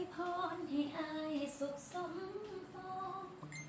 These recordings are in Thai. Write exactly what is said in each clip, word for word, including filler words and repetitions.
พรให้อายสุขสมปอง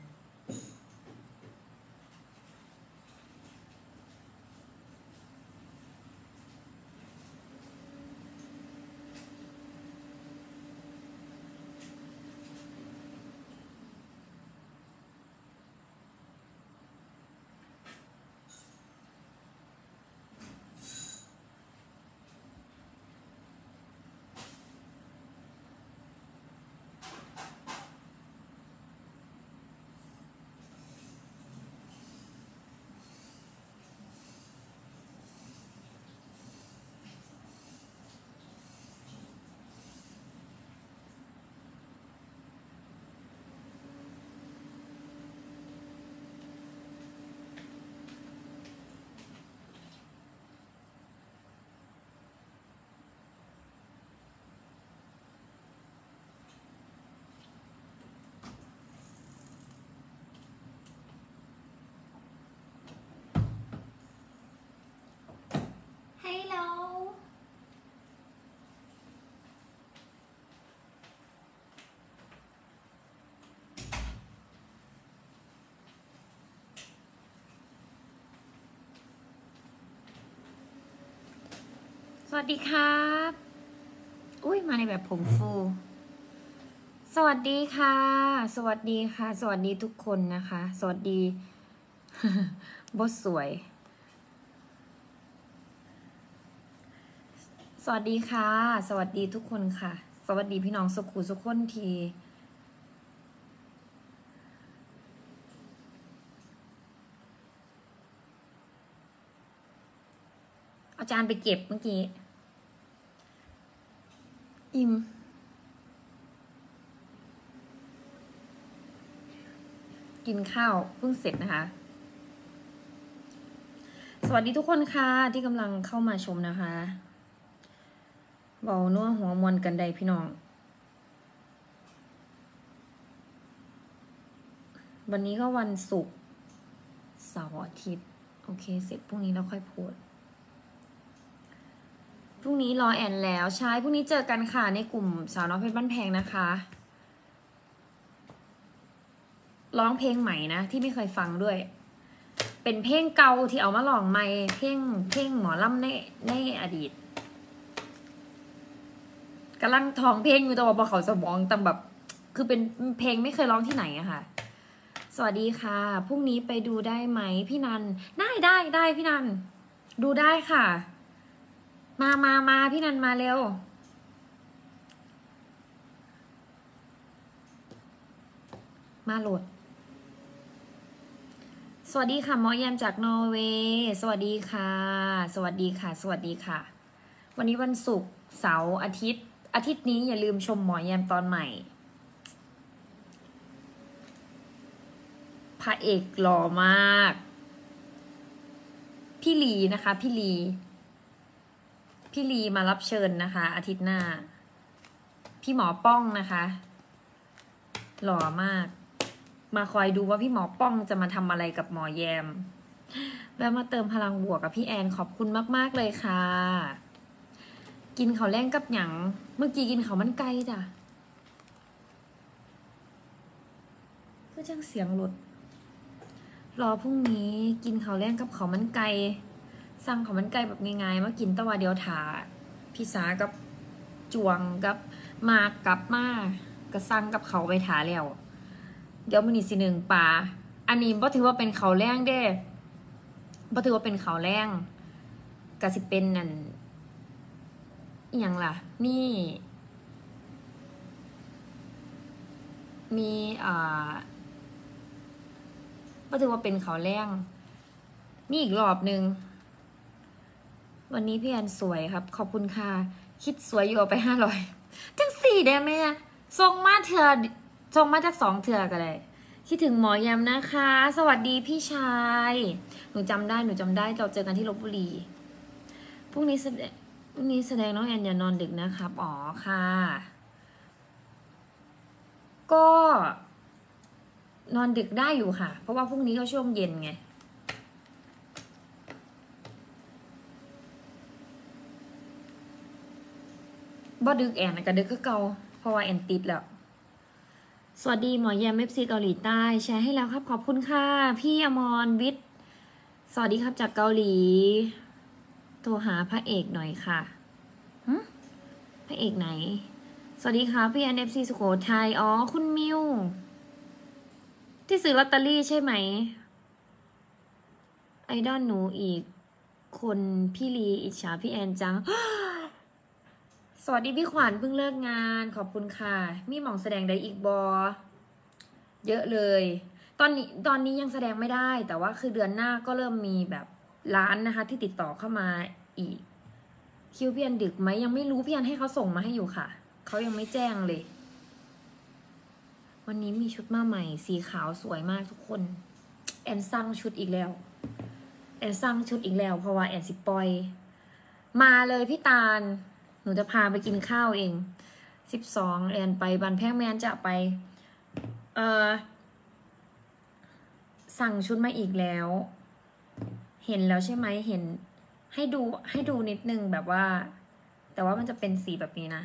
ให้เราสวัสดีครับอุ้ยมาในแบบผมฟูสวัสดีค่ะสวัสดีค่ะสวัสดีทุกคนนะคะสวัสดี บอสสวยสวัสดีค่ะสวัสดีทุกคนค่ะสวัสดีพี่น้องสุขุสุขคนทีอาจารย์ไปเก็บเมื่อกี้อิ่มกินข้าวเพิ่งเสร็จนะคะสวัสดีทุกคนค่ะที่กำลังเข้ามาชมนะคะเบานัวหัวมวนกันใดพี่น้องวันนี้ก็วันศุกร์เสาร์อาทิตย์โอเคเสร็จพรุ่งนี้เราค่อยพูดพรุ่งนี้รอแอนแล้วใช่พรุ่งนี้เจอกันค่ะในกลุ่มสาวน้อยเพชรบ้านแพงนะคะร้องเพลงใหม่นะที่ไม่เคยฟังด้วยเป็นเพลงเก่าที่เอามาลองใหม่เพลงเพลงหมอลำในในอดีตกำลังท้องเพลงอยู่แต่ว่าพอเขาสมองแต่แบบคือเป็นเพลงไม่เคยร้องที่ไหนอะค่ะสวัสดีค่ะพรุ่งนี้ไปดูได้ไหมพี่นันได้ได้ได้พี่นันดูได้ค่ะมามามาพี่นันมาเร็วมาโหลดสวัสดีค่ะหมอแยมจากนอร์เวย์สวัสดีค่ะสวัสดีค่ะสวัสดีค่ะวันนี้วันศุกร์เสาร์อาทิตย์อาทิตย์นี้อย่าลืมชมหมอแยมตอนใหม่พระเอกหล่อมากพี่ลีนะคะพี่ลีพี่ลีมารับเชิญนะคะอาทิตย์หน้าพี่หมอป้องนะคะหล่อมากมาคอยดูว่าพี่หมอป้องจะมาทำอะไรกับหมอแยมแล้วมาเติมพลังบวกกับพี่แอนขอบคุณมากๆเลยค่ะกินข้าวแล้งกับหยังเมื่อกี้กินข้าวมันไก่จ้ะก็จังเสียงหลุดรอพรุ่งนี้กินข้าวแล้งกับข้าวมันไก่สั่งข้าวมันไก่แบบง่ายๆมากินตะวันเดียวถาพี่สากับจวงกับมากกับมากระสั่งกับเขาไปถาแล้วเดี๋ยวมันอีกสิหนึ่งปลาอันนี้บ่ถือว่าเป็นข้าวแล้งเด้บ่ถือว่าเป็นข้าวแล้งก็สิเป็นนั่นอีหยังล่ะมีมีอ่าบ่ถือว่าเป็นข้าวแล้งมีอีกรอบหนึ่งวันนี้พี่แอนสวยครับขอบคุณค่ะคิดสวยอยู่เอาไปห้าร้อยจังสี่ได้ไหมอะส่งมาเถื่อส่งมาจากสองเถื่อกันเลยคิดถึงหมอแยมนะคะสวัสดีพี่ชายหนูจำได้หนูจำได้เราเจอกันที่ลพบุรีพรุ่งนี้แสดงพรุ่งนี้แสดงน้องแอนอย่านอนดึกนะครับอ๋อค่ะก็นอนดึกได้อยู่ค่ะเพราะว่าพรุ่งนี้ก็ช่วงเย็นไงบ่ดึกแอนก็ดึกคือเก่าเพราะว่าแอนติดแล้วสวัสดีหมอแยมเอฟซีเกาหลีใต้แชร์ให้แล้วครับขอบคุณค่ะพี่อมรวิทย์สวัสดีครับจากเกาหลีโทรหาพระเอกหน่อยค่ะพระเอกไหนสวัสดีค่ะพี่แอนเอฟซีสุโขทัยอ๋อคุณมิวที่ซื้อลอตเตอรี่ใช่ไหมไอดอลหนูอีกคนพี่ลีอิจฉาพี่แอนจัง สวัสดีพี่ขวัญเพิ่งเลิกงานขอบคุณค่ะมีหมองแสดงได้อีกบอเยอะเลยตอนนี้ตอนนี้ยังแสดงไม่ได้แต่ว่าคือเดือนหน้าก็เริ่มมีแบบร้านนะคะที่ติดต่อเข้ามาอีกคิวพี่แอนดึกไหมยังไม่รู้พี่แอนให้เขาส่งมาให้อยู่ค่ะเขายังไม่แจ้งเลยวันนี้มีชุดมาใหม่สีขาวสวยมากทุกคนแอนสั่งชุดอีกแล้วแอนสั่งชุดอีกแล้วเพราะว่าแอนสิปอยมาเลยพี่ตาลหนูจะพาไปกินข้าวเองสิบสองแอนไปบันแพงแมนจะไปเออสั่งชุดมาอีกแล้วเห็นแล้วใช่ไหมเห็นให้ดูให้ดูนิดนึงแบบว่าแต่ว่ามันจะเป็นสีแบบนี้นะ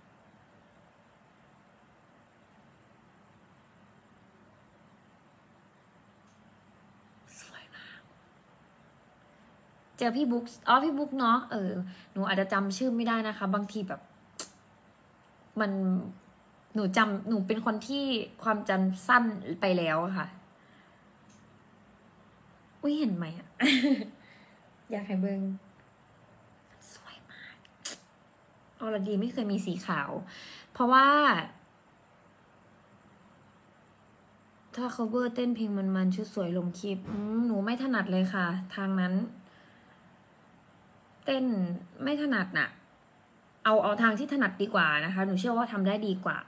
สวยมากเจอพี่บุ๊กอ๋อพี่บุ๊กเนาะเออหนูอาจจะจำชื่อไม่ได้นะคะบางทีแบบมันหนูจำหนูเป็นคนที่ความจำสั้นไปแล้วค่ะอุ้ยเห็นไหมอะ อยากให้เบิงสวยมากออรดีไม่เคยมีสีขาวเพราะว่าถ้า cover เต้นเพลงมันๆชุดสวยลงคลิปหนูไม่ถนัดเลยค่ะทางนั้นเต้นไม่ถนัดน่ะเอาเอาทางที่ถนัดดีกว่านะคะหนูเชื่อว่าทำได้ดีกว่า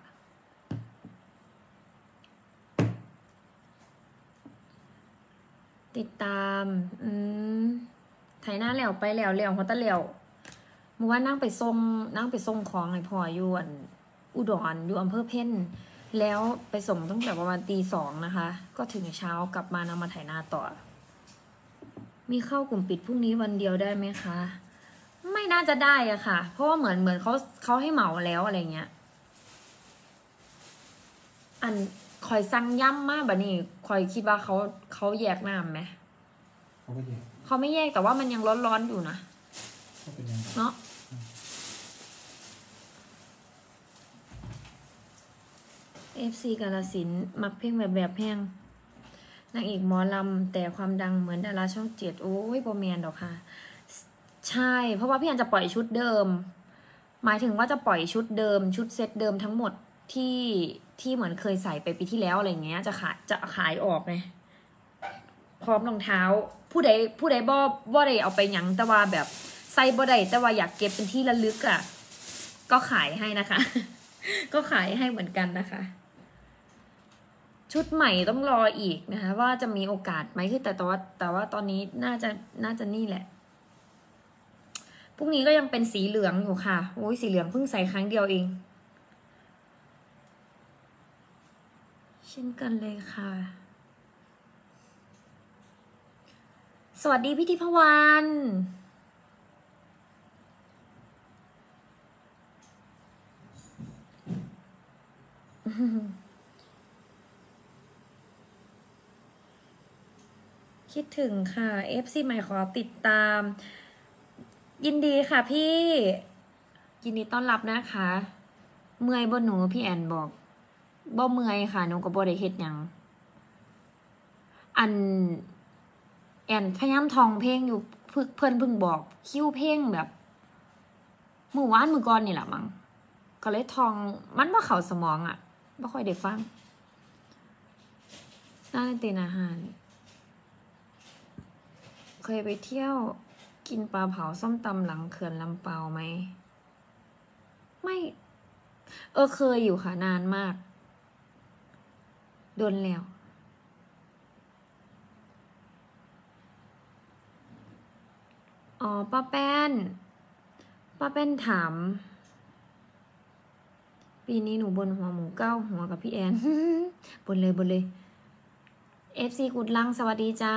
ติดตามอืมไถหน้าแล้วไปแล้วแล้วหัวตะแล้วเมื่อวานนั่งไปส่งนั่งไปส่งของไอ้พ่ออยู่อันอุดรอยู่อำเภอเพ่นแล้วไปส่งตั้งแต่ประมาณตีสองนะคะก็ถึงเช้ากลับมานำมาไถหน้าต่อมีเข้ากลุ่มปิดพรุ่งนี้วันเดียวได้ไหมคะไม่น่าจะได้อะค่ะเพราะว่าเหมือนเหมือนเขาเขาให้เหมาแล้วอะไรเงี้ยอันคอยสั่งย่ำมากแบบนี้คอยคิดว่าเขาเขาแยกน้ำไหมเขาไม่แยกเขาไม่แยกแต่ว่ามันยังร้อนๆอยู่นะเนาะเอฟซีกาลสินมักเพลงแบบแบบแพงนางเอกหมอลำแต่ความดังเหมือนดาราช่องเจ็ดโอ้ยโบแมนดอกค่ะใช่เพราะว่าพี่อันจะปล่อยชุดเดิมหมายถึงว่าจะปล่อยชุดเดิมชุดเซตเดิมทั้งหมดที่ที่เหมือนเคยใส่ไปปีที่แล้วอะไรเงี้ยจะขายจะขายออกไงพร้อมรองเท้าผู้ใดผู้ใดบ่บ่ได้เอาไปยังแต่ว่าแบบใส่บ่ได้แต่ว่าอยากเก็บเป็นที่ระลึกอ่ะก็ขายให้นะคะ ก็ขายให้เหมือนกันนะคะชุดใหม่ต้องรออีกนะคะว่าจะมีโอกาสไหมคือแต่แต่ว่าแต่ว่าตอนนี้น่าจะน่าจะนี่แหละพรุ่งนี้ก็ยังเป็นสีเหลืองอยู่ค่ะโอ้ยสีเหลืองเพิ่งใส่ครั้งเดียวเองเช่นกันเลยค่ะสวัสดีพี่ทิพวรรณคิดถึงค่ะ เอฟ ซี ใหม่ขอติดตามยินดีค่ะพี่ยินดีต้อนรับนะคะเมื่อยบ่หนูพี่แอนบอกบ่เมื่อยค่ะหนูก็บ่ได้เฮ็ดหยังอันแอนพยายามท่องเพลงอยู่เพื่อนเพิ่งบอกคิวเพลงแบบเมื่อวานมื้อก่อนนี่แหละมั้งก็เลยท่องมันบ่เข้าสมองอ่ะบ่ค่อยได้ฟังน่าเต้นอาหารเคยไปเที่ยวกินปลาเผาส้มตำหลังเขื่อนลำเปาไหมไม่เออเคยอยู่ค่ะนานมากโดนแล้วอ๋อป้าแป้นป้าแป้นถามปีนี้หนูบนหัวหมูเก้าหัวกับพี่แอน บนเลยบนเลย เอฟ ซี กุดลังสวัสดีจ้า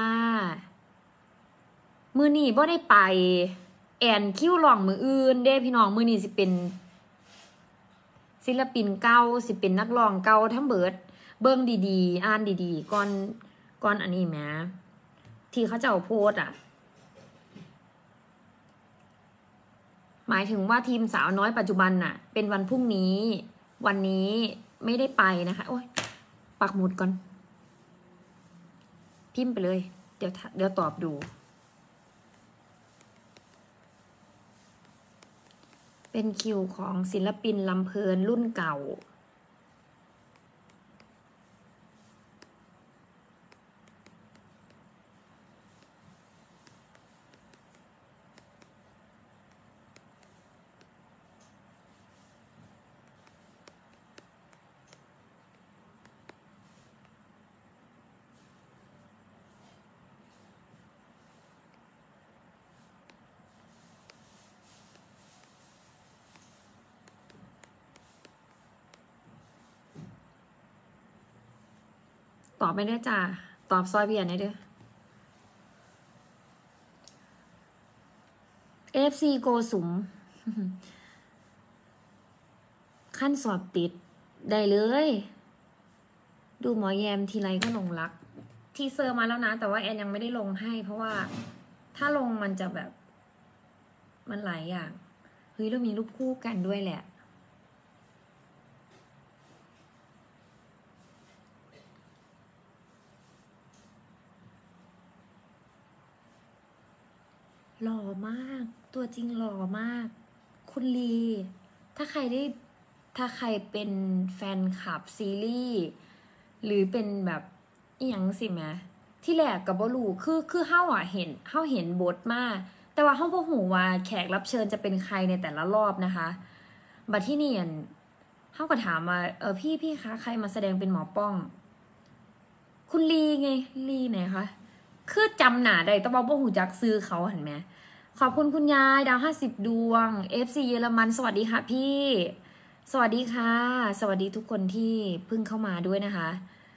มือนี่บ่ได้ไปแอนคิวหล่องมืออื่นเด้พี่น้องมือนี่สิเป็นศิลปินเก่าสิเป็นนักร้องเก่าทั้งเบิดเบิ่งดีๆอ่านดีๆก่อนก่อนอันนี้แหมที่เขาเจ้าโพสอ่ะหมายถึงว่าทีมสาวน้อยปัจจุบันน่ะเป็นวันพรุ่งนี้วันนี้ไม่ได้ไปนะคะโอ้ยปักหมุดก่อนพิมพ์ไปเลยเดี๋ยวเดี๋ยวตอบดูเป็นคิวของศิลปินลำเพลินรุ่นเก่าตอบไม่ได้จ้าตอบซอยเบียร์หน่อยเด้อ เอฟ ซี โกสุม ขั้นสอบติดได้เลย ดูหมอแยมทีไรก็ลงรักทีเซอร์มาแล้วนะแต่ว่าแอนยังไม่ได้ลงให้เพราะว่าถ้าลงมันจะแบบมันหลายอย่างเฮ้ยเรามีรูปคู่กันด้วยแหละหล่อมากตัวจริงหล่อมากคุณลีถ้าใครได้ถ้าใครเป็นแฟนคลับซีรีส์หรือเป็นแบบอีหยังสิแม่ที่แรกกับบลูคือคือเฮาอ่ะเห็นเฮาเห็นบทมากแต่ว่าเฮาบ่ฮู้ว่าแขกรับเชิญจะเป็นใครในแต่ละรอบนะคะบัดที่นี่เฮาก็ถามว่าเออพี่พี่คะใครมาแสดงเป็นหมอป้องคุณลีไงลีไหนคะคือจำหน้าได้แต่ว่าบ่ฮู้จักซื้อเขาเห็นไหมขอบคุณคุณยายดาวห้าสิบดวง เอฟ ซี เยอรมันสวัสดีค่ะพี่สวัสดีค่ะสวัสดีทุกคนที่เพิ่งเข้ามาด้วยนะคะ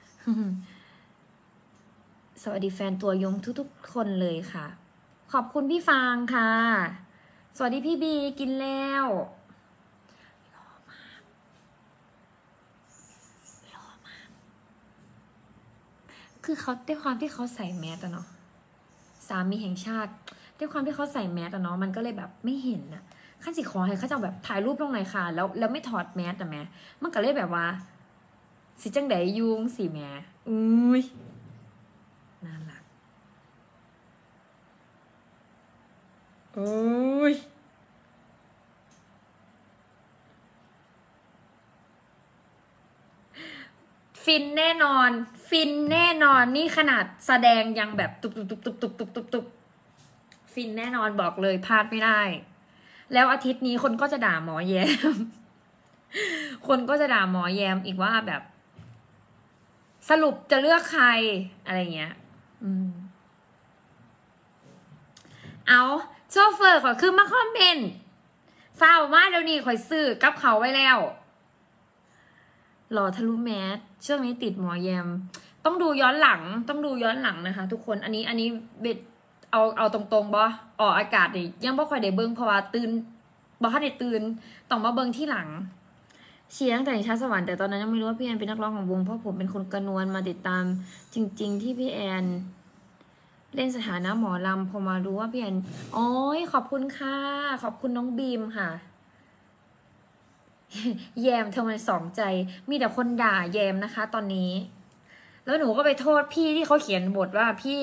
สวัสดีแฟนตัวยงทุกๆคนเลยค่ะขอบคุณพี่ฟางค่ะสวัสดีพี่บีกินแล้วหล่อมากหล่อมากคือเขาด้วยความที่เขาใส่แมสอะเนาะสามีแห่งชาติด้วยความที่เขาใส่แมสอะเนาะมันก็เลยแบบไม่เห็นอะขั้นสิขอให้เขาจะแบบถ่ายรูปลงหน่อยค่ะแล้วแล้วไม่ถอดแมสอะแม่มันก็เลยแบบว่าสิจังไดยุงสิแม่อุ้ยน่ารักโอ้ยฟินแน่นอนฟินแน่นอนนี่ขนาดแสดงยังแบบตุบตุบตุบตุบตุบตุบตุบตุบฟินแน่นอนบอกเลยพลาดไม่ได้แล้วอาทิตย์นี้คนก็จะด่าหมอแยม คนก็จะด่าหมอแยมอีกว่าแบบสรุปจะเลือกใครอะไรเงี้ยอืมเอาโชเฟอร์ขอขึ้นมาคอมเมนต์เฝ้ามาเดี๋ยวนี้ข่อยซื้อกับเขาไว้แล้วหล่อทะลุแมสช่วงนี้ติดหมอแยมต้องดูย้อนหลังต้องดูย้อนหลังนะคะทุกคนอันนี้อันนี้เบ็ดเอาเอาตรงๆบ่ออกอากาศนี่ยังบ่ค่อยได้เบิ่งเพราะว่าตื่นบ่ทันได้ตื่นต้องมาเบิ่งที่หลังเชียร์ตั้งแต่ชาติสวรรค์แต่ตอนนั้นยังไม่รู้ว่าพี่แอนเป็นนักร้องของวงเพราะผมเป็นคนกระนวลมาติดตามจริงๆที่พี่แอนเล่นสถานะหมอลำพอมารู้ว่าพี่แอนโอ้ยขอบคุณค่ะขอบคุณน้องบีมค่ะแยมเธอมันสองใจมีแต่คนด่าแยมนะคะตอนนี้แล้วหนูก็ไปโทษพี่ที่เขาเขียนบทว่าพี่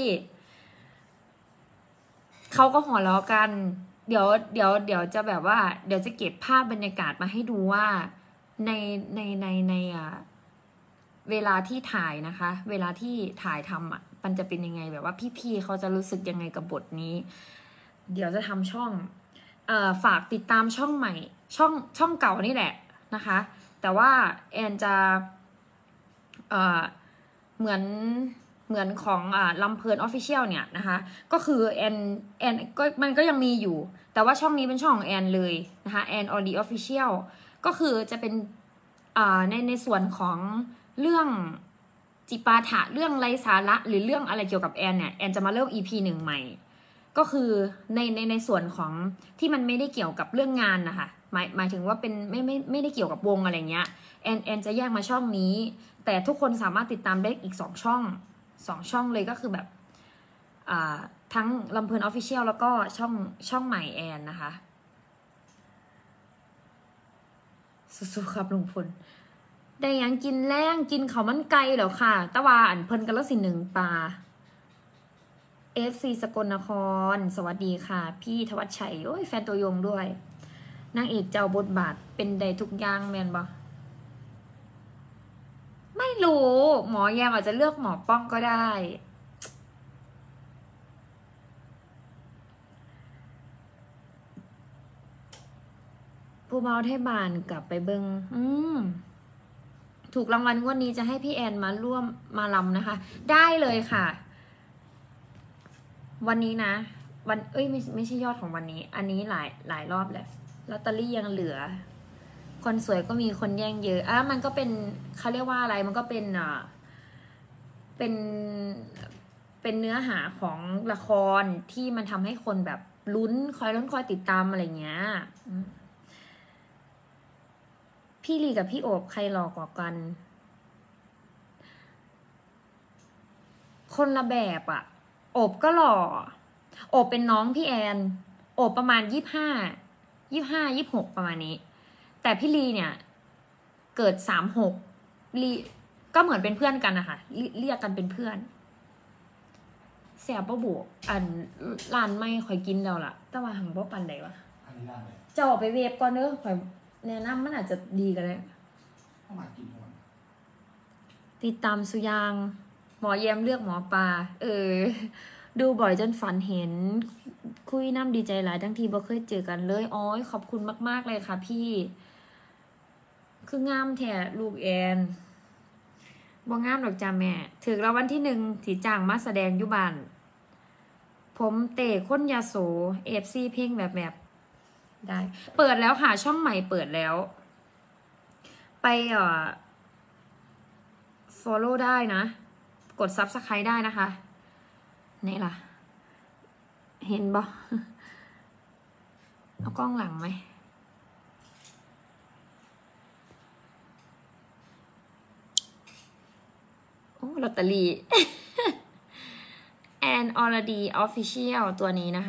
เขาก็หัวเราะกันเดี๋ยวเดี๋ยวเดี๋ยวจะแบบว่าเดี๋ยวจะเก็บภาพบรรยากาศมาให้ดูว่าในในในในอ่ะเวลาที่ถ่ายนะคะเวลาที่ถ่ายทำอ่ะมันจะเป็นยังไงแบบว่าพี่ๆเขาจะรู้สึกยังไงกับบทนี้เดี๋ยวจะทำช่องเอ่อฝากติดตามช่องใหม่ช่องช่องเก่านี่แหละนะคะแต่ว่าแอนจะเอ่อเหมือนเหมือนของอ่าลำเพลินออฟฟิเชียลเนี่ยนะคะก็คือแอนแอนก็มันก็ยังมีอยู่แต่ว่าช่องนี้เป็นช่องของแอนเลยนะคะแอนออดีออฟฟิเชียลก็คือจะเป็นอ่าในในส่วนของเรื่องจิปาถะเรื่องไร้สาระหรือเรื่องอะไรเกี่ยวกับแอนเนี่ยแอนจะมาเริ่ม อี พี หนึ่งใหม่ก็คือในในในส่วนของที่มันไม่ได้เกี่ยวกับเรื่องงานนะคะหมายหมายถึงว่าเป็นไม่ไม่ไม่ได้เกี่ยวกับวงอะไรเงี้ยแอนแอนจะแยกมาช่องนี้ แต่ทุกคนสามารถติดตามได้อีกสองช่องสองช่องเลยก็คือแบบอ่าทั้งลำเพลินออฟฟิเชียลแล้วก็ช่องช่องใหม่แอนนะคะสู้ๆครับลุงพลได้ยังกินแรงกินข้าวมันไก่แล้วค่ะตะวาอันเพิ่นกันแล้วสิหนึ่งปลา เอฟ ซี สกลนครสวัสดีค่ะพี่ธวัชชัยโอ้ยแฟนตัวยงด้วยนางเอกเจ้าบทบาทเป็นใดทุกอย่างแมนบ่ไม่รู้หมอแยมอาจจะเลือกหมอป้องก็ได้ผู้เมาเทบานกลับไปเบิงอืมถูกรางวัลงวดนี้จะให้พี่แอนมาร่วมมาลำนะคะ ได้เลยค่ะ วันนี้นะ วันเอ้ยไม่ไม่ใช่ยอดของวันนี้ อันนี้หลายหลายรอบแล้วลอตเตอรี่ยังเหลือ คนสวยก็มีคนแย่งเยอะอ่ะมันก็เป็นเขาเรียกว่าอะไรมันก็เป็นอ่ะเป็นเป็นเนื้อหาของละครที่มันทำให้คนแบบลุ้นคอยลุ้นคอยติดตามอะไรเงี้ยพี่ลีกับพี่โอบใครหล่อกว่ากัน คนละแบบอะโอบก็หล่อโอบเป็นน้องพี่แอนโอบประมาณยี่ห้ายี่ห้ายี่หกประมาณนี้ แต่พี่ลีเนี่ย เกิดสามหกลีก็เหมือนเป็นเพื่อนกันนะคะเรียกกันเป็นเพื่อนแสบบ่บวกอันร้านไม่ค่อยกินแล้วล่ะแต่ว่าหังบ่ปันใดวะอันนี้ร้านไหนจะออกไปเวฟก่อนเด้อข่อยแนะนำมันอาจจะดีกันเลยเข้ามากินก่อนติดตามสุยางหมอแยมเลือกหมอปลาเออดูบ่อยจนฝันเห็นคุยน้ำดีใจหลายทั้งทีบ่เคยเจอกันเลยอ๋อขอบคุณมากๆเลยค่ะพี่คืองามแท้ลูกแอนบ่งามหรอกจ้าแม่ถึงแล้ววันที่หนึ่งสีจ้างมาแสดงอยู่บ้านผมเตะค้นยาโสเอฟซีเพ่งแบบแบบได้เปิดแล้วค่ะช่องใหม่เปิดแล้วไปเอ่อ follow ได้นะกด subscribe ได้นะคะนี่ล่ะเห็นบ่เอากล้องหลังไหมโอ้ลอตเตอรี่ and already official ตัวนี้นะคะ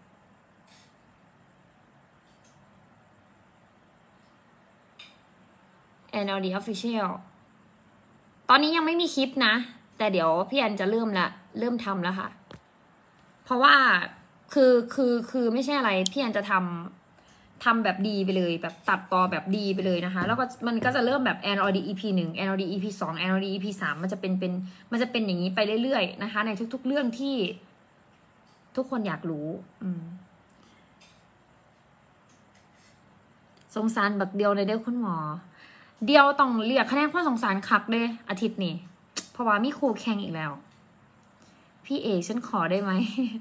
and already official ตอนนี้ยังไม่มีคลิปนะแต่เดี๋ยวพี่แอนจะเริ่มละเริ่มทำแล้วค่ะเพราะว่าคือคือคือไม่ใช่อะไรพี่แอนจะทำทำแบบดีไปเลยแบบตัดต่อแบบดีไปเลยนะคะแล้วก็มันก็จะเริ่มแบบ แอน ออ ดี อี พี หนึ่ง แอน ออ ดี อี พี สอง แอน ออ ดี อี พี สามมันจะเป็นเป็นมันจะเป็นอย่างนี้ไปเรื่อยๆนะคะในทุกๆเรื่องที่ทุกคนอยากรู้อืมสงสารบักเดียวเลยเด้อคุณหมอเดียวต้องเรียกคะแนนความสงสารคักเลยอาทิตย์นี้เพราะว่ามีครูแข่งอีกแล้วพี่เอกฉันขอได้ไหม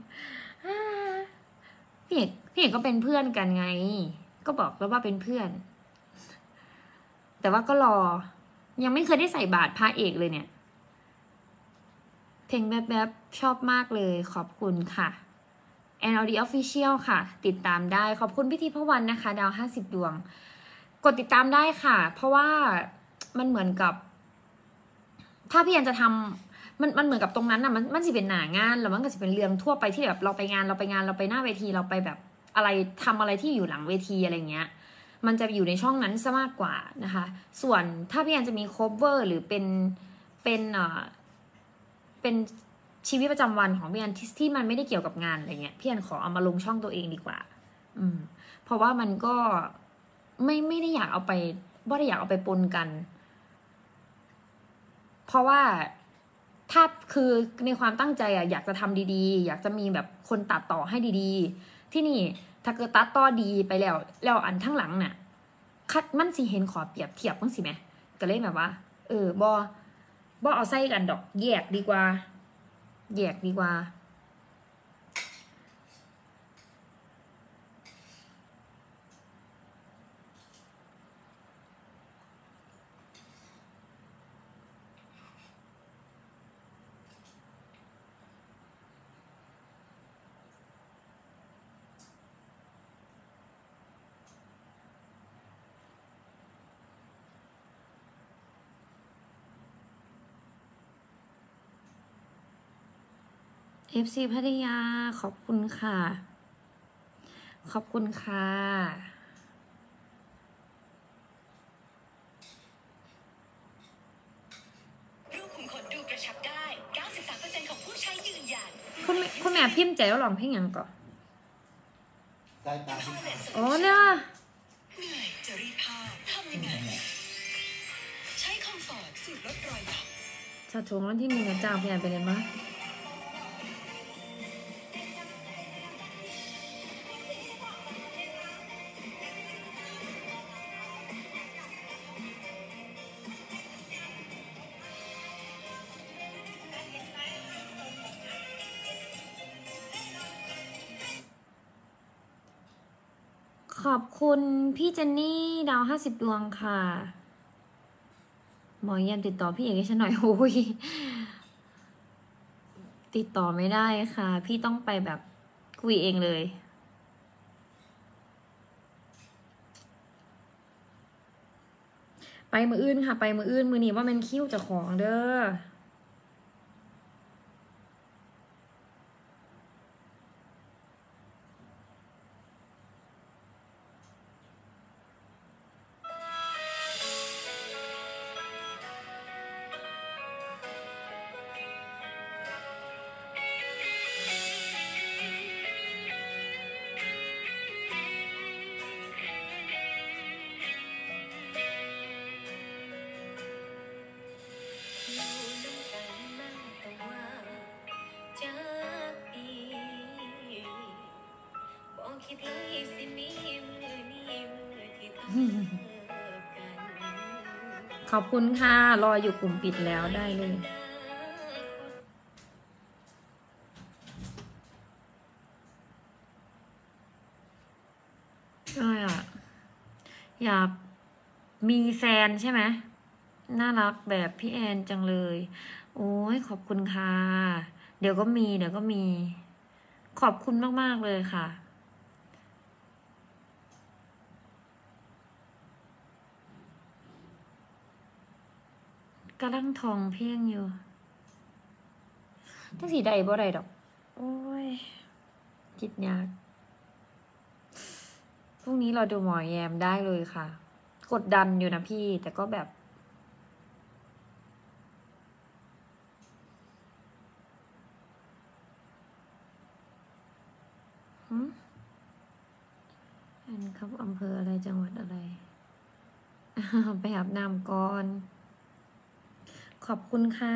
พี่เอกพี่เอกก็เป็นเพื่อนกันไงก็บอกแล้วว่าเป็นเพื่อนแต่ว่าก็รอยังไม่เคยได้ใส่บาตรพระเอกเลยเนี่ยเพลงแบบแบบชอบมากเลยขอบคุณค่ะ แอน ออ ดี Official ค่ะติดตามได้ขอบคุณพี่ทิพวรรณนะคะดาวห้าสิบดวงกดติดตามได้ค่ะเพราะว่ามันเหมือนกับถ้าพี่แอนจะทำมันมันเหมือนกับตรงนั้นอ่ะมันมันจะเป็นหนางานแล้วมันก็จะเป็นเรื่องทั่วไปที่แบบเราไปงานเราไปงานเราไปหน้าเวทีเราไปแบบอะไรทำอะไรที่อยู่หลังเวทีอะไรเงี้ยมันจะอยู่ในช่องนั้นซะมากกว่านะคะส่วนถ้าพี่แอนจะมี cover หรือเป็นเป็นเอ่อเป็นชีวิตประจำวันของพี่แอนที่ที่มันไม่ได้เกี่ยวกับงานอะไรเงี้ยพี่แอนขอเอามาลงช่องตัวเองดีกว่าอืมเพราะว่ามันก็ไม่ไม่ได้อยากเอาไปไม่ได้อยากเอาไปปนกันเพราะว่าถ้าคือในความตั้งใจอะอยากจะทำดีๆอยากจะมีแบบคนตัดต่อให้ดีๆที่นี่ถ้าเกิดตัดต่อดีไปแล้วแล้วอันทั้งหลังเนี่ยคัดมันสิเห็นขอเปรียบเทียบมั้งสิไหมก็เลยแบบว่าเออบอบอเอาใส่กันดอกแยกดีกว่าแยกดีกว่าเอฟ ซี พัทยาขอบคุณค่ะ ขอบคุณค่ะรูขุมขนดูกระชับได้ เก้าสิบสามเปอร์เซ็นต์ ของผู้ใช้ยืนยันคุณคุณแม่พิมพ์ใจแล้วร้องเพลงหยังก่อนสายตาที่อ๋อเนี่ยเหนื่อยจะรีดผ้าทำยังไง ใช้คอมฟอร์ตสูตรลดรอยดำสะทงวันที่หนึ่งอะจ้างพี่ใหญ่ไปเลยมั้ยขอบคุณพี่เจนนี่ดาวห้าสิบดวงค่ะ หมอเยี่ยมติดต่อพี่เอกให้ฉันหน่อยโอ้ยติดต่อไม่ได้ค่ะ พี่ต้องไปแบบคุยเองเลย ไปมืออื่นค่ะ ไปมืออื่นมือนี้ว่ามันคิ้วเจะของเด้อ ขอบคุณค่ะ รออยู่กลุ่มปิดแล้วได้เลยก็อยากอยากมีแฟนใช่ไหมน่ารักแบบพี่แอนจังเลย โอ้ยขอบคุณค่ะ เดี๋ยวก็มีเดี๋ยวก็มี ขอบคุณมากๆเลยค่ะกำลังทองเพ่งอยู่ตั้งสีใดบ่ใดดอก โอ้ยคิดยากพรุ่งนี้เราดูหมอแยมได้เลยค่ะ กดดันอยู่นะพี่ แต่ก็แบบหืมอันครับอำเภออะไรจังหวัดอะไร ไปอาบน้ำก่อน ขอบคุณค่ะ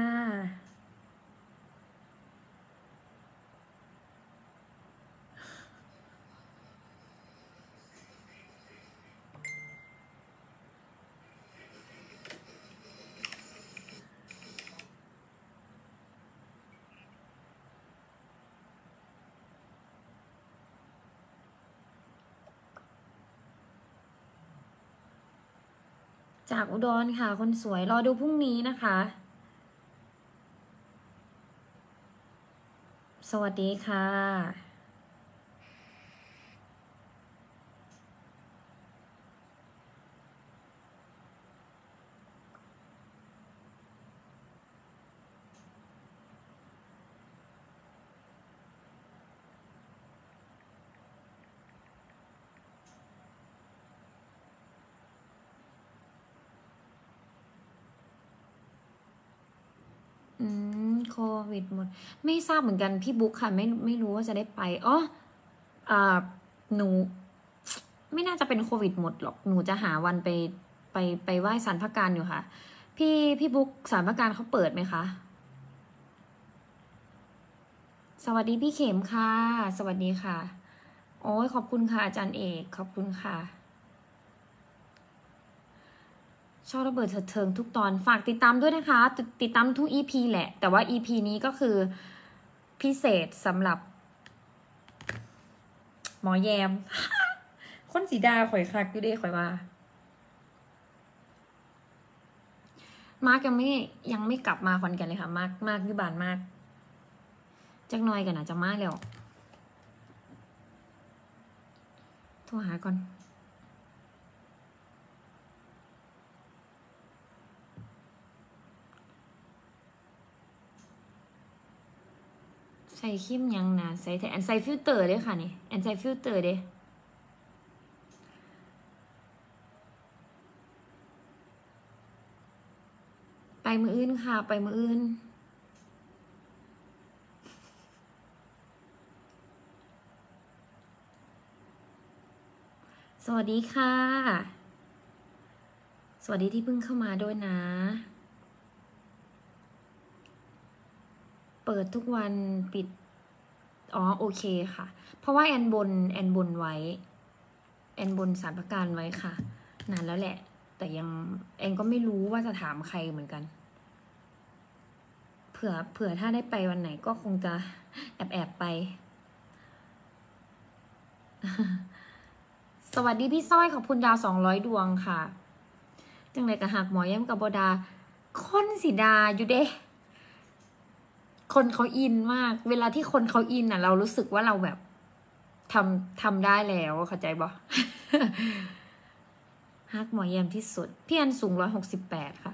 จากอุดรค่ะ คนสวยรอดูพรุ่งนี้นะคะ สวัสดีค่ะอืมโควิดหมด ไม่ทราบเหมือนกันพี่บุ๊คค่ะ ไม่ไม่รู้ว่าจะได้ไปอ๋ออ่าหนู ไม่น่าจะเป็นโควิดหมดหรอกหนูจะหาวันไปไปไปไหว้สารพระการอยู่ค่ะ พี่พี่บุ๊คสารพระการเขาเปิดไหมคะ สวัสดีพี่เข็มค่ะ สวัสดีค่ะ โอ้ยขอบคุณค่ะอาจารย์เอกขอบคุณค่ะ ชอบระเบิดเถิดเทิงทุกตอนฝากติดตามด้วยนะคะติดติดตามทุก อี พี แหละ แต่ว่า อี พี นี้ก็คือพิเศษสำหรับ หมอแยม คนสีดาข่อยคักอยู่เด้ข่อยว่า มาร์กยังไม่ยังไม่กลับมาคอนแก่นเลยค่ะ มาร์กมาร์กอยู่บ้านมากจักหน่อยกันนะจะมาแล้วโทรหาก่อนใส่ครีมยังนะใส่แต่แอนใส่ฟิลเตอร์เด้ค่ะนี่แอนใส่ฟิลเตอร์เด้ไปมืออื่นค่ะไปมืออื่นสวัสดีค่ะสวัสดีที่เพิ่งเข้ามาด้วยนะเปิดทุกวันปิดอ๋อโอเคค่ะเพราะว่าแอนบนแอนบนไว้แอนบนสารประกันไว้ค่ะนานแล้วแหละแต่ยังแอนก็ไม่รู้ว่าจะถามใครเหมือนกันเผื่อเผื่อถ้าได้ไปวันไหนก็คงจะแอบแอบไป สวัสดีพี่สร้อยขอบคุณดาวสองร้อยดวงค่ะจังเลยกะหักหมอแย้มกับบดาคนสีดาอยู่เด้คนเขาอินมากเวลาที่คนเขาอินอ่ะเรารู้สึกว่าเราแบบทำทำได้แล้วเข้าใจบ่ ฮักหมอแยมที่สุดพี่อันสูงร้อยหกสิบแปดค่ะ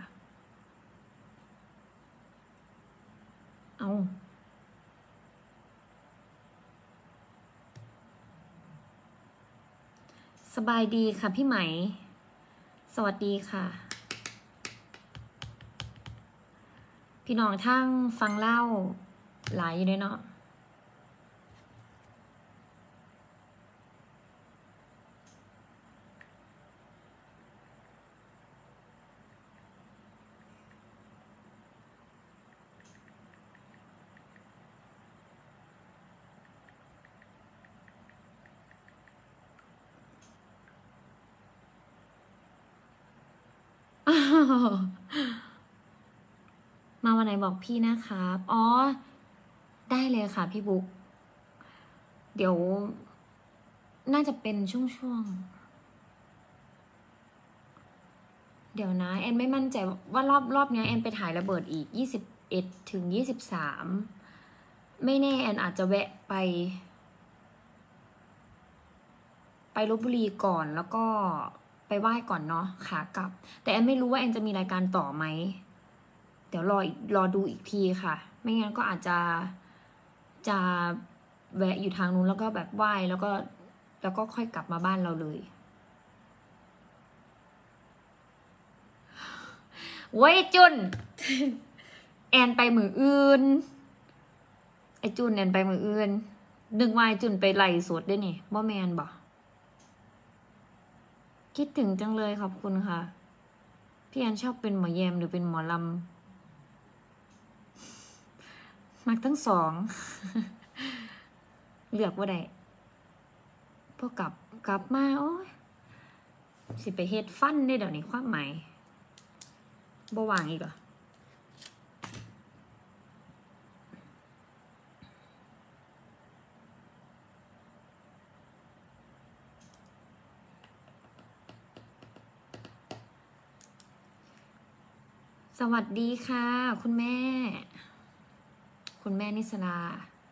เอาสบายดีค่ะพี่ไหมสวัสดีค่ะพี่น้องทั้งฟังเล่าหลายอยู่ด้วยเนาะ มาวันไหนบอกพี่นะครับอ๋อได้เลยค่ะพี่บุ๊กเดี๋ยวน่าจะเป็นช่วงๆเดี๋ยวนะแอนไม่มั่นใจว่ารอบรอบนี้แอนไปถ่ายระเบิดอีกยี่สิบเอ็ดถึงยี่สิบสามไม่แน่แอนอาจจะแวะไปไปลพบุรีก่อนแล้วก็ไปไหว้ก่อนเนาะขากลับแต่แอนไม่รู้ว่าแอนจะมีรายการต่อไหมเดี๋ยวรอรอดูอีกทีค่ะไม่งั้นก็อาจจะจะแวะอยู่ทางนู้นแล้วก็แบบไหว้แล้วก็แล้วก็ค่อยกลับมาบ้านเราเลยเว้ยจุน แอนไปมืออื่นไอจุนแอนไปมืออื่นนึกว่าไอจุนไปไล่สดด้วยนี่บ่แมนบ่คิดถึงจังเลยขอบคุณค่ะพี่แอนชอบเป็นหมอแยมหรือเป็นหมอลำมักทั้งสอง เลือกว่าใดพอกลับกลับมาโอ้ยสิไปเฮ็ดฟันได้เดี๋ยวนี้ความหมายบ่วางอีกเหรอสวัสดีค่ะคุณแม่คุณแม่นิสลา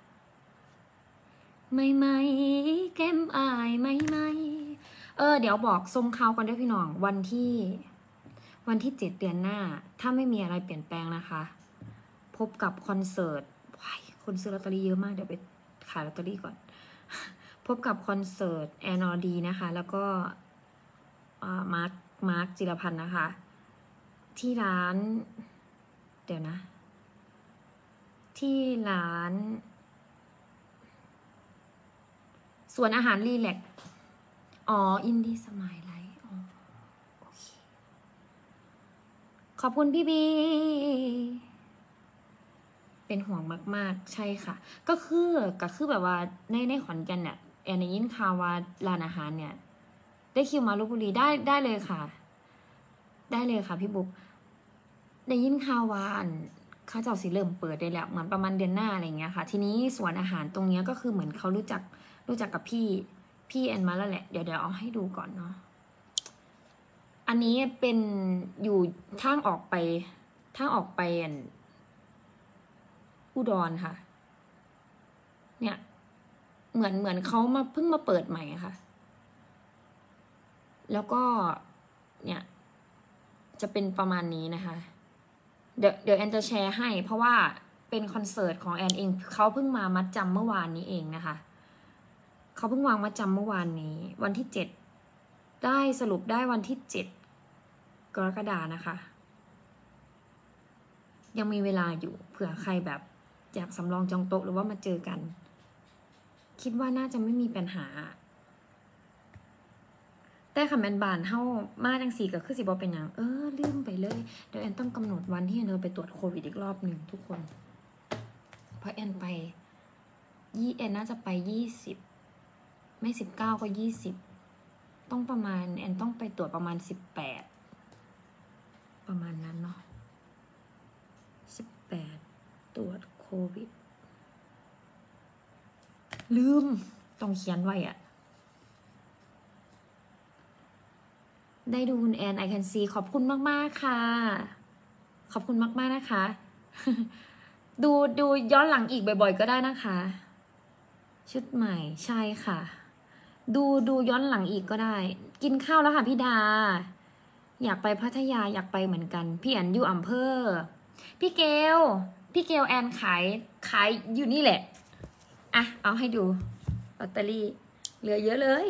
ไม่ไม่แก้มอายไม่ไม่เออเดี๋ยวบอกทรงเขากันด้วยพี่น้องวันที่วันที่เจ็ดเดือนหน้าถ้าไม่มีอะไรเปลี่ยนแปลงนะคะพบกับคอนเสิร์ตว้ายคนซื้อลอตเตอรี่เยอะมากเดี๋ยวไปขายลอตเตอรี่ก่อนพบกับคอนเสิร์ตแอนอร์ดีนะคะแล้วก็มาร์คมาร์คจิรพันธ์นะคะที่ร้านเดี๋ยวนะที่ร้านสวนอาหารรีแลกอ๋ออินดี้สมายไลท์อ๋อโอเคขอบคุณพี่บีเป็นห่วงมากๆใช่ค่ะก็คือก็คือแบบว่าในในขอนแก่นเนี่ยแอนได้ยินข่าวว่าร้านอาหารเนี่ยได้คิวมาลพบุรีได้ได้เลยค่ะได้เลยค่ะพี่บุ๊กได้ยินข่าวว่าเขาเจ้าสิเริ่มเปิดได้แล้วเหมือนประมาณเดือนหน้าอะไรเงี้ยค่ะทีนี้สวนอาหารตรงเนี้ยก็คือเหมือนเขารู้จักรู้จักกับพี่พี่แอนมาแล้วแหละเดี๋ยวเดี๋ยวเอาให้ดูก่อนเนาะอันนี้เป็นอยู่ทางออกไปทางออกไปอันอุดรค่ะเนี่ยเหมือนเหมือนเขามาเพิ่งมาเปิดใหม่ค่ะแล้วก็เนี่ยจะเป็นประมาณนี้นะคะเดี๋ยวเดี๋ยวแอนจะแชร์ให้เพราะว่าเป็นคอนเสิร์ตของแอนเองเขาเพิ่งมามัดจำเมื่อวานนี้เองนะคะเขาเพิ่งวางมัดจำเมื่อวานนี้วันที่เจ็ดได้สรุปได้วันที่เจ็ดกรกฎานะคะ ยังมีเวลาอยู่เผื่อใครแบบอยากสำรองจองโต๊ะหรือว่ามาเจอกันคิดว่าน่าจะไม่มีปัญหาแต่คำแอนบานเฮ้ามาจังสี่ก็คือสิบอเป็นอย่างเออลืมไปเลยเดี๋ยวแอนต้องกำหนดวันที่แอนจะไปตรวจโควิดอีกรอบหนึ่งทุกคนเพราะแอนไปยี่แอนน่าจะไปยี่สิบไม่สิบเก้าก็ยี่สิบต้องประมาณแอนต้องไปตรวจประมาณสิบแปดประมาณนั้นเนาะสิบแปดตรวจโควิดลืมต้องเขียนไว้อะได้ดูคุณแอน I can see ขอบคุณมากๆค่ะขอบคุณมากๆนะคะ ดูดูย้อนหลังอีกบ่อยๆก็ได้นะคะชุดใหม่ใช่ค่ะดูดูย้อนหลังอีกก็ได้กินข้าวแล้วค่ะพี่ดาอยากไปพัทยาอยากไปเหมือนกันพี่แอนอยู่อำเภอพี่เกลพี่เกลแอนขายขายอยู่นี่แหละอ่ะเอาให้ดูลอตเตอรี่เหลือเยอะเลย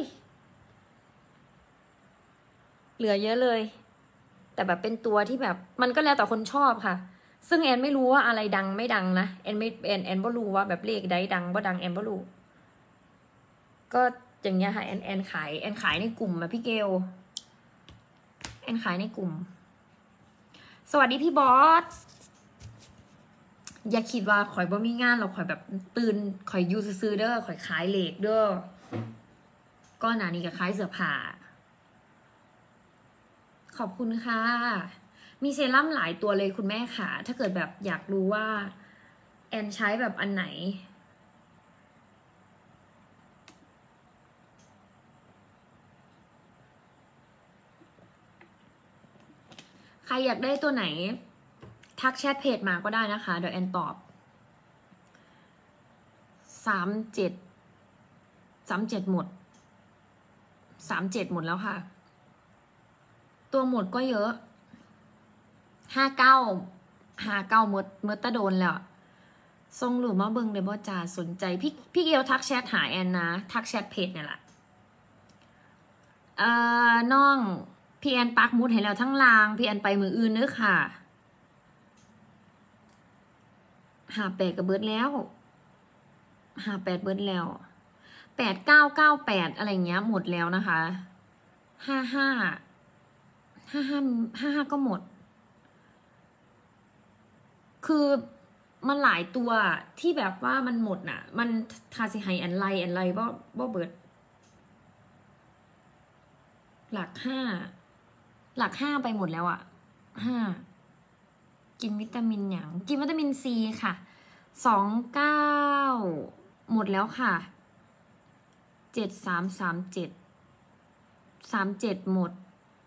เหลือเยอะเลยแต่แบบเป็นตัวที่แบบมันก็แล้วแต่คนชอบค่ะซึ่งแอนไม่รู้ว่าอะไรดังไม่ดังนะแอนไม่แอนแอนไม่รู้ว่าแบบเลขใดดังว่าดังแอนไม่รู้ก็อย่างเงี้ยค่ะแอนแอนขายแอนขายในกลุ่มอะพี่เกลแอนขายในกลุ่มสวัสดีพี่บอสอย่าคิดว่าข่อยบ่มีงานเราข่อยแบบตื่นข่อยยูซื้อเด้อข่อยขายเหล็กเด้อก็หนานี้ก็ขายเสื้อผ้าขอบคุณค่ะมีเซรั่มหลายตัวเลยคุณแม่ค่ะถ้าเกิดแบบอยากรู้ว่าแอนใช้แบบอันไหนใครอยากได้ตัวไหนทักแชทเพจมาก็ได้นะคะเดี๋ยวแอนตอบสามเจ็ดสามเจ็ดหมดสามเจ็ดหมดแล้วค่ะตัวหมดก็เยอะห้าเก้าห้าเก้าหมดเมื่อตะโดนแล้วทรงหรือมาเบิงเดบอจ่าสนใจพี่พี่เกลทักแชทหาแอนนะทักแชทเพจเนี่ยแหละเอ่อน้องพี่แอนปักมุดให้แล้วทั้งลางพี่แอนไปมืออื่นเนื้อค่ะหาแปดกับเบิร์ดแล้วหาแปดเบิร์ดแล้วแปดเก้าเก้าแปดอะไรเงี้ยหมดแล้วนะคะห้าห้าห้าห้าห้าห้าก็หมดคือมันหลายตัวที่แบบว่ามันหมดน่ะมันทาสิไฮแอนไลแอนไลบ่บ่เบิร์ดหลักห้าหลักห้าไปหมดแล้วอะห้ากินวิตามินอย่างกินวิตามินซีค่ะสองเก้าหมดแล้วค่ะเจ็ดสามสามเจ็ดสามเจ็ดหมด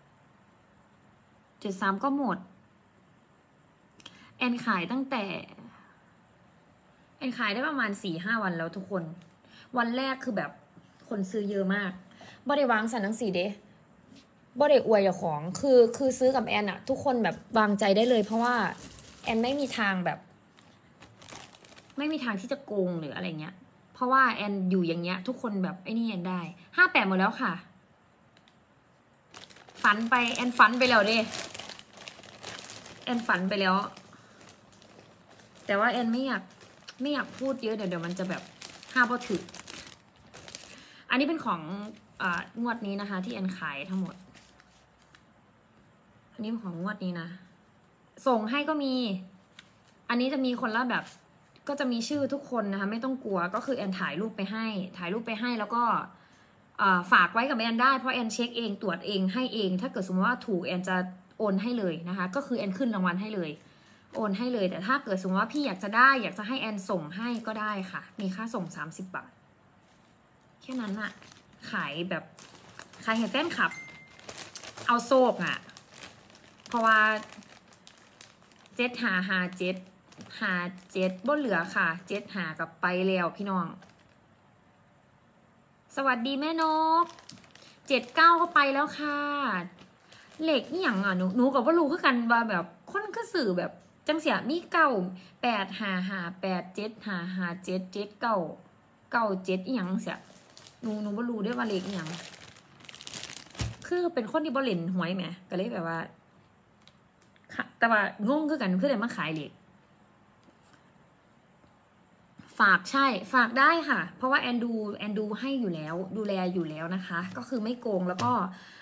เจ็ดสามก็หมดแอนขายตั้งแต่แอนขายได้ประมาณสี่ห้าวันแล้วทุกคนวันแรกคือแบบคนซื้อเยอะมากบ่ได้วางสันทั้งสี่เด้บ่ได้อวยเจ้าของคือคือซื้อกับแอนอะทุกคนแบบวางใจได้เลยเพราะว่าแอนไม่มีทางแบบไม่มีทางที่จะโกงหรืออะไรเงี้ยเพราะว่าแอนอยู่อย่างเงี้ยทุกคนแบบไอ้นี่แอนได้ห้าแปดหมดแล้วค่ะฝันไปแอนฝันไปแล้วเด้แอนฝันไปแล้วแต่ว่าแอนไม่อยากไม่อยากพูดเยอะเดี๋ยวเดี๋ยวมันจะแบบห้าพอถึกอันนี้เป็นของอ่างวดนี้นะคะที่แอนขายทั้งหมดอันนี้เป็นของงวดนี้นะส่งให้ก็มีอันนี้จะมีคนละแบบก็จะมีชื่อทุกคนนะคะไม่ต้องกลัวก็คือแอนถ่ายรูปไปให้ถ่ายรูปไปให้แล้วก็ฝากไว้กับแอนได้เพราะแอนเช็คเองตรวจเองให้เองถ้าเกิดสมมติว่าถูกแอนจะโอนให้เลยนะคะก็คือแอนขึ้นรางวัลให้เลยโอนให้เลยแต่ถ้าเกิดสมมติว่าพี่อยากจะได้อยากจะให้แอนส่งให้ก็ได้ค่ะมีค่าส่งสามสิบบาทแค่นั้นอะขายแบบขายให้แฟนคลับเอาโซกอะเพราะว่าเจ็ดหาหาเจ็ดหาเจ็ดบ่เหลือค่ะเจ็ดหากับไปแล้วพี่น้องสวัสดีแม่นกเจ็ดเก้าก็ไปแล้วค่ะเหล็กนี่อย่างอ่ะหนูหนูกับว่ารู้คือกันว่าแบบคนก็สื่อแบบจังเสียมีเก้าแปดหาหาแปดเจ็ดหาหาเจ็ดเจ็ดเก้าเก้าเจ็ดอีหยังเสียหนูหนูบ่รู้ได้ว่าเลขอีหยังคือเป็นคนที่บ่เล่นหวยแหมก็เลยแบบว่าแต่ว่างงคือกันคือได้มาขายเลขฝากใช่ฝากได้ค่ะเพราะว่าแอนดูแอนดูให้อยู่แล้วดูแลอยู่แล้วนะคะก็คือไม่โกงแล้วก็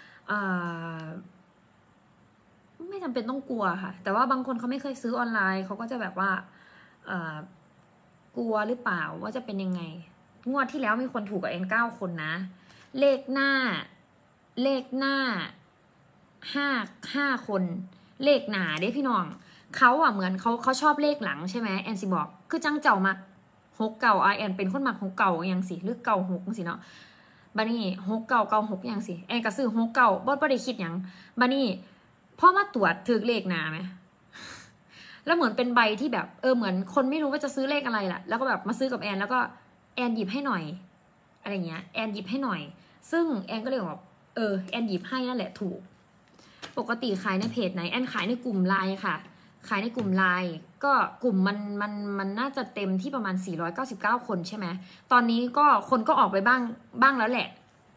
ไม่จำเป็นต้องกลัวค่ะแต่ว่าบางคนเขาไม่เคยซื้อออนไลน์เขาก็จะแบบว่ากลัวหรือเปล่าว่าจะเป็นยังไงงวดที่แล้วมีคนถูกกับแอนเก้าคนนะเลขหน้าเลขหน้าห้าห้าคนเลขหนาเด้พี่น้องเขาอ่ะเหมือนเขาเขาชอบเลขหลังใช่ไหมแอนสิบอกคือจังเจ้ามาหกเก่าไอแอนเป็นคนมักหกเก่าอย่างสิหรือเก่าหกสิเนาะบานี่หกเก่าเก่าหกอย่างสิแอนก็ซื้อหกเก่าบ่บ่ได้คิดอย่างบานี่พ่อมาตรวจถือเลขหนาไหมแล้วเหมือนเป็นใบที่แบบเออเหมือนคนไม่รู้ว่าจะซื้อเลขอะไรล่ะแล้วก็แบบมาซื้อกับแอนแล้วก็แอนหยิบให้หน่อยอะไรเงี้ยแอนหยิบให้หน่อยซึ่งแอนก็เลยบอกเออแอนหยิบให้นั่นแหละถูกปกติขายในเพจไหนแอนขายในกลุ่มไลน์ค่ะขายในกลุ่มไลน์ก็กลุ่มมันมันมันน่าจะเต็มที่ประมาณสี่ร้อยเก้าสิบเก้าคนใช่ไหมตอนนี้ก็คนก็ออกไปบ้างบ้างแล้วแหละ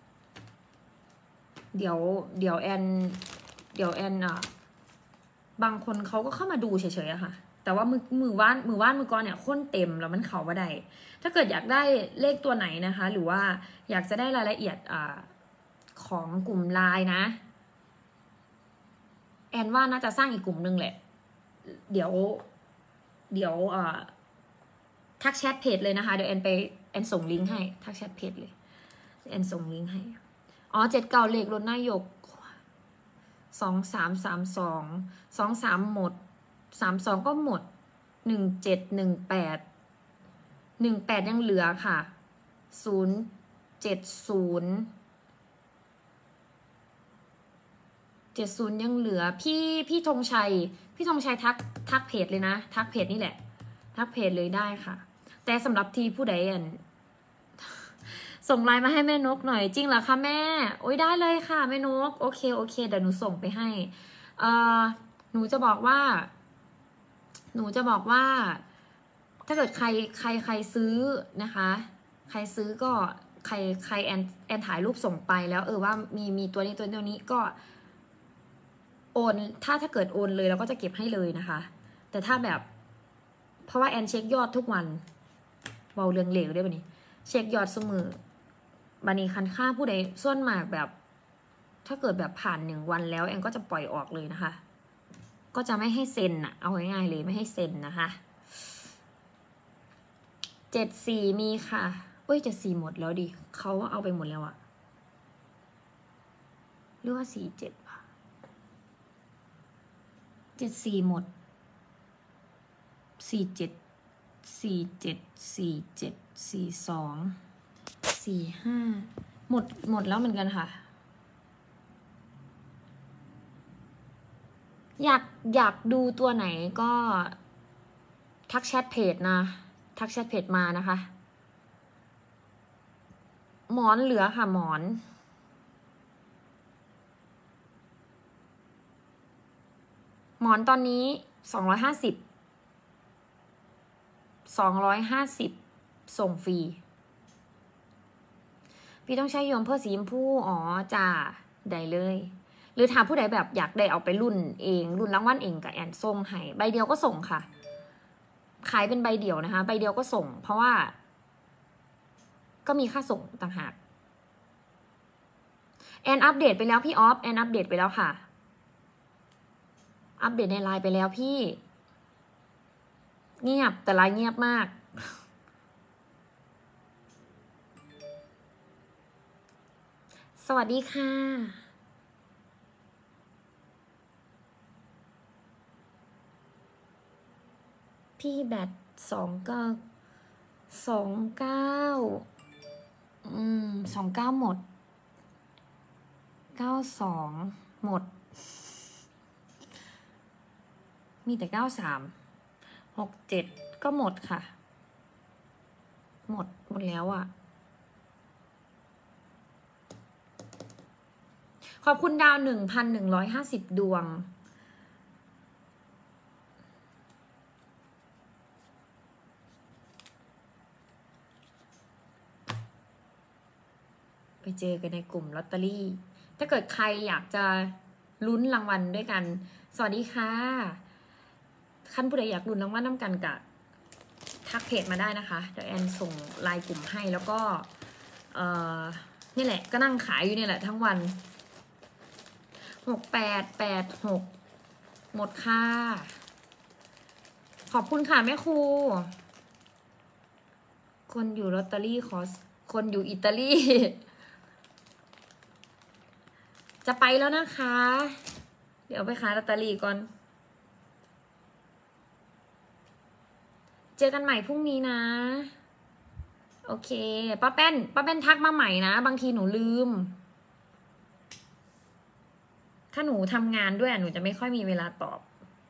เดี๋ยวเดี๋ยวแอนเดี๋ยวแอนอ่ะบางคนเขาก็เข้ามาดูเฉยๆอะค่ะแต่ว่ามือมือว่านมือว่านมือกรเนี่ยค้นเต็มแล้วมันเขาว่าได้ถ้าเกิดอยากได้เลขตัวไหนนะคะหรือว่าอยากจะได้รายละเอียดอ่าของกลุ่มไลน์นะแอนว่าน่าจะสร้างอีกกลุ่มนึงแหละเดี๋ยวเดี๋ยวอ่าทักแชทเพจเลยนะคะเดี๋ยวแอนไปแอนส่งลิงก์ให้ทักแชทเพจเลยแอนส่งลิงก์ให้อ๋อเจ็ดเก้าเลขรถนายกสองสามสามสองสองสามหมดสามสองก็หมดหนึ่งเจ็ดหนึ่งแปดหนึ่งแปดยังเหลือค่ะศูนย์เจ็ดศูนย์เจ็ดศูนย์ยังเหลือพี่พี่ธงชัยพี่ธงชัยทักทักเพจเลยนะทักเพจนี่แหละทักเพจเลยได้ค่ะแต่สำหรับทีผู้ใดอันส่งไลน์มาให้แม่นกหน่อยจริงเหรอคะแม่โอ้ยได้เลยค่ะแม่นกโอเคโอเคเดี๋ยวหนูส่งไปให้เอ่อหนูจะบอกว่าหนูจะบอกว่าถ้าเกิดใครใครใครซื้อนะคะใครซื้อก็ใครใครแอนแอนถ่ายรูปส่งไปแล้วเออว่ามีมีตัวนี้ตัวนี้ตัวนี้ก็โอนถ้าถ้าเกิดโอนเลยเราก็จะเก็บให้เลยนะคะแต่ถ้าแบบเพราะว่าแอนเช็คยอดทุกวันเบาเรื่องเหลวได้ป่ะนี่เช็คยอดเสมอบันนี้คันค่าผู้ใดส่วนมากแบบถ้าเกิดแบบผ่านหนึ่งวันแล้วแอนก็จะปล่อยออกเลยนะคะก็จะไม่ให้เซ็นอะเอาง่ายๆเลยไม่ให้เซ็นนะคะเจ็ดสี่มีค่ะเอ้ยเจ็ดสี่หมดแล้วดิเขาเอาไปหมดแล้วอะหรือว่าสี่เจ็ดป่ะเจ็ดสี่หมดสี่เจ็ดสี่เจ็ดสี่เจ็ดสี่สองสี่ห้าหมดหมดแล้วเหมือนกันค่ะอยากอยากดูตัวไหนก็ทักแชทเพจนะทักแชทเพจมานะคะหมอนเหลือค่ะหมอนหมอนตอนนี้สองร้อยห้าสิบสองร้อยห้าสิบส่งฟรีพี่ต้องใช้โยมเพื่อสีชมพูอ๋อจ้าได้เลยหรือถามผู้ใดแบบอยากได้เอาไปรุ่นเองรุ่นรางวัลเองกับแอนส่งให้ใบเดียวก็ส่งค่ะขายเป็นใบเดียวนะคะใบเดียวก็ส่งเพราะว่าก็มีค่าส่งต่างหากแอนอัปเดตไปแล้วพี่ออฟแอนอัปเดตไปแล้วค่ะอัปเดตในไลน์ไปแล้วพี่เงียบแต่ไลน์เงียบมากสวัสดีค่ะพี่แบตสองเก้าสองเก้าอืมสองเก้าหมดเก้าสองหมดมีแต่เก้าสามหกเจ็ดก็หมดค่ะหมดหมดแล้วอ่ะขอบคุณดาวหนึ่งพันหนึ่งร้อยห้าสิบดวงเจอกันในกลุ่มลอตเตอรี่ถ้าเกิดใครอยากจะลุ้นรางวัลด้วยกันสวัสดีค่ะขั้นผู้ใดอยากลุ้นรางวัลน้ำกันกะทักเพจมาได้นะคะเดี๋ยวแอนส่งไลน์กลุ่มให้แล้วก็เอ่อนี่แหละก็นั่งขายอยู่นี่แหละทั้งวันหกแปดแปดหกหมดค่ะขอบคุณค่ะแม่ครูคนอยู่ลอตเตอรี่ขอคนอยู่อิตาลีจะไปแล้วนะคะ เดี๋ยวไปขายลอตเตอรี่ก่อนเจอกันใหม่พรุ่งนี้นะโอเคป้าแป้นป้าแป้นทักมาใหม่นะบางทีหนูลืมถ้าหนูทำงานด้วยหนูจะไม่ค่อยมีเวลาตอบ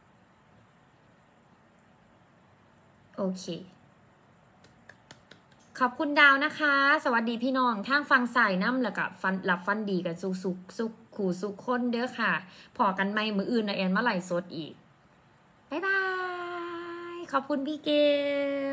โอเคขอบคุณดาวนะคะสวัสดีพี่น้องทางฟังสายน้ำแล้วก็ฟันหลับฟันดีกันสุกสุกสุกขู่สุกคนเด้อค่ะพอกันไม่มืออื่นนะแอนมาไหลสดอีกบ๊ายบายขอบคุณพี่เกล